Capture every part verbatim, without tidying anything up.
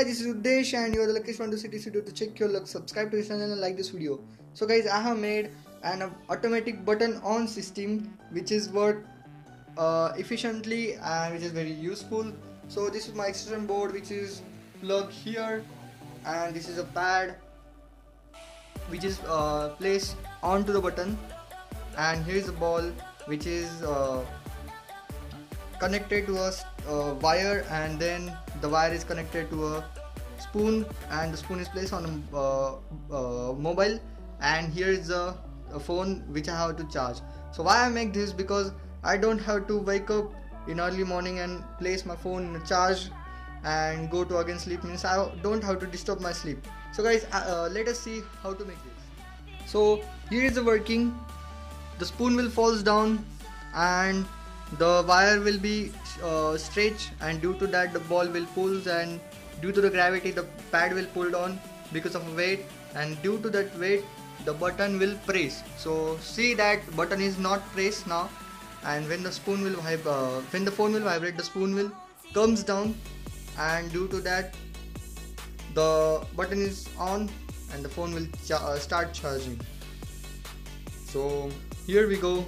guys, this is Udesh and you are the luckiest one to see this video. To check your luck, subscribe to this channel and like this video. So guys, I have made an automatic button on system which is work uh, efficiently and which is very useful. So this is my extension board which is plugged here, and this is a pad which is uh, placed onto the button, and here is a ball which is uh, connected to a uh, wire, and then the wire is connected to a spoon, and the spoon is placed on a uh, uh, mobile, and here is a, a phone which I have to charge. So why I make this? Because I don't have to wake up in early morning and place my phone in a charge and go to again sleep. Means I don't have to disturb my sleep. So guys, uh, let us see how to make this. So here is the working. The spoon will falls down and the wire will be uh, stretched, and due to that the ball will pulls, and due to the gravity the pad will pull down because of weight, and due to that weight the button will press. So see that button is not pressed now, and when the spoon will vib uh, when the phone will vibrate, the spoon will comes down, and due to that the button is on and the phone will ch uh, start charging. So here we go,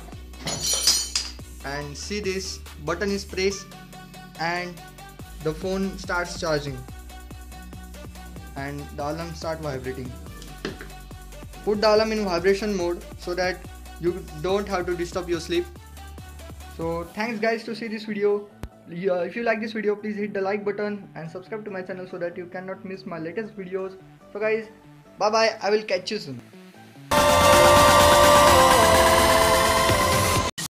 and see this button is pressed and the phone starts charging and the alarm start vibrating. Put the alarm in vibration mode so that you don't have to disturb your sleep. So thanks guys to see this video. If you like this video, please hit the like button and subscribe to my channel so that you cannot miss my latest videos. So guys, bye bye, I will catch you soon.